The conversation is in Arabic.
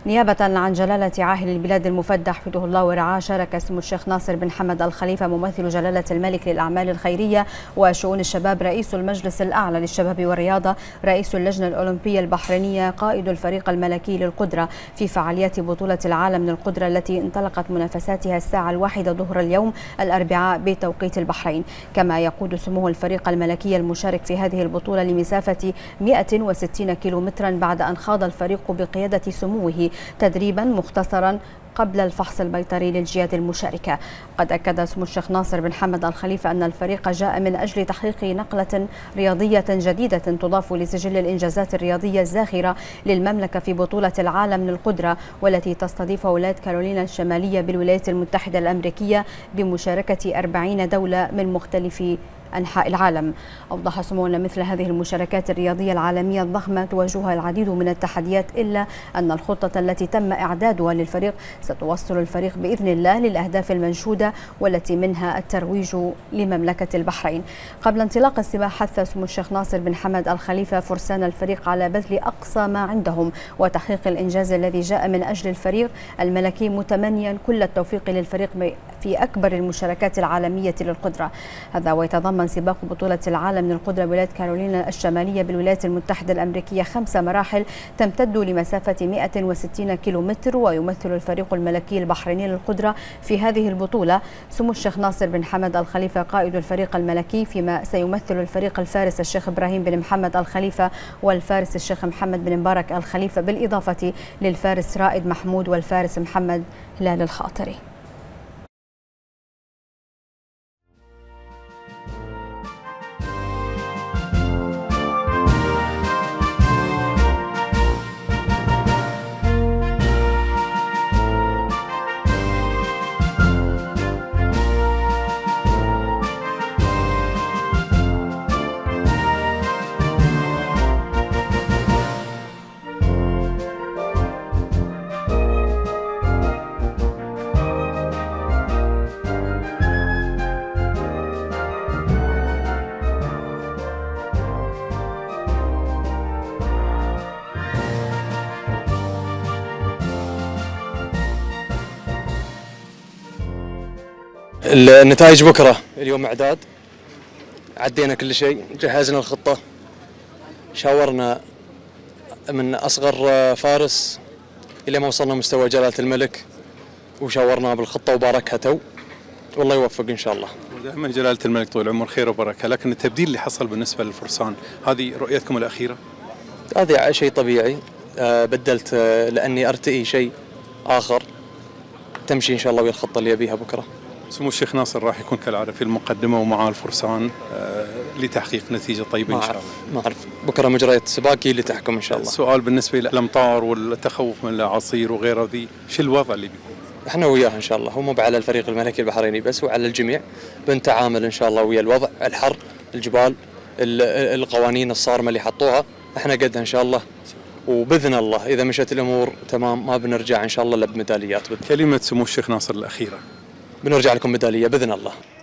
نيابة عن جلالة عاهل البلاد المفدى حفظه الله ورعاه، شارك سمو الشيخ ناصر بن حمد الخليفة ممثل جلالة الملك للأعمال الخيرية وشؤون الشباب، رئيس المجلس الأعلى للشباب والرياضة، رئيس اللجنة الأولمبية البحرينية، قائد الفريق الملكي للقدرة في فعاليات بطولة العالم للقدرة التي انطلقت منافساتها الساعة 1 ظهر اليوم الأربعاء بتوقيت البحرين. كما يقود سموه الفريق الملكي المشارك في هذه البطولة لمسافة 160 كيلومترا، بعد أن خاض الفريق بقيادة سموه تدريبا مختصرا قبل الفحص البيطري للجياد المشاركة. قد أكد سمو الشيخ ناصر بن حمد الخليفة أن الفريق جاء من أجل تحقيق نقلة رياضية جديدة تضاف لسجل الإنجازات الرياضية الزاخرة للمملكة في بطولة العالم للقدرة، والتي تستضيف ولاية كارولينا الشمالية بالولايات المتحدة الأمريكية بمشاركة 40 دولة من مختلف أنحاء العالم. أوضح سموه أن مثل هذه المشاركات الرياضية العالمية الضخمة تواجهها العديد من التحديات، إلا أن الخطة التي تم إعدادها للفريق ستوصل الفريق بإذن الله للأهداف المنشودة، والتي منها الترويج لمملكة البحرين. قبل انطلاق السباق، حث سمو الشيخ ناصر بن حمد الخليفة فرسان الفريق على بذل أقصى ما عندهم وتحقيق الإنجاز الذي جاء من أجل الفريق الملكي، متمنيا كل التوفيق للفريق في أكبر المشاركات العالمية للقدرة. هذا ويتضمن سباق بطولة العالم للقدرة بولاية كارولينا الشمالية بالولايات المتحدة الأمريكية 5 مراحل تمتد لمسافة 160 كيلومتر، ويمثل الفريق الملكي البحريني للقدرة في هذه البطولة سمو الشيخ ناصر بن حمد الخليفة قائد الفريق الملكي، فيما سيمثل الفريق الفارس الشيخ إبراهيم بن محمد الخليفة والفارس الشيخ محمد بن مبارك الخليفة، بالإضافة للفارس رائد محمود والفارس محمد هلال الخاطري. النتائج بكرة. اليوم إعداد، عدينا كل شيء، جهزنا الخطة، شاورنا من أصغر فارس إلى ما وصلنا مستوى جلالة الملك، وشاورنا بالخطة وباركها تو، والله يوفق إن شاء الله. ودائما جلالة الملك طول العمر خير وبركة، لكن التبديل اللي حصل بالنسبة للفرسان، هذه رؤيتكم الأخيرة؟ هذا شيء طبيعي، بدلت لأني أرتئي شيء آخر، تمشي إن شاء الله ويا الخطة اللي أبيها بكرة. سمو الشيخ ناصر راح يكون كالعادة في المقدمة ومع الفرسان لتحقيق نتيجة طيبة إن شاء الله. ما أعرف، بكرة مجريات سباقي اللي تحكم إن شاء الله. السؤال بالنسبة للأمطار والتخوف من الأعاصير وغيره، ذي شو الوضع اللي بيكون؟ احنا وياه إن شاء الله، هو مو على الفريق الملكي البحريني بس، وعلى الجميع بنتعامل إن شاء الله ويا الوضع، الحر، الجبال، القوانين الصارمة اللي حطوها، احنا قدها إن شاء الله، وبإذن الله إذا مشت الأمور تمام ما بنرجع إن شاء الله إلا بميداليات. كلمة سمو الشيخ ناصر الأخيرة. بنرجع لكم ميدالية بإذن الله.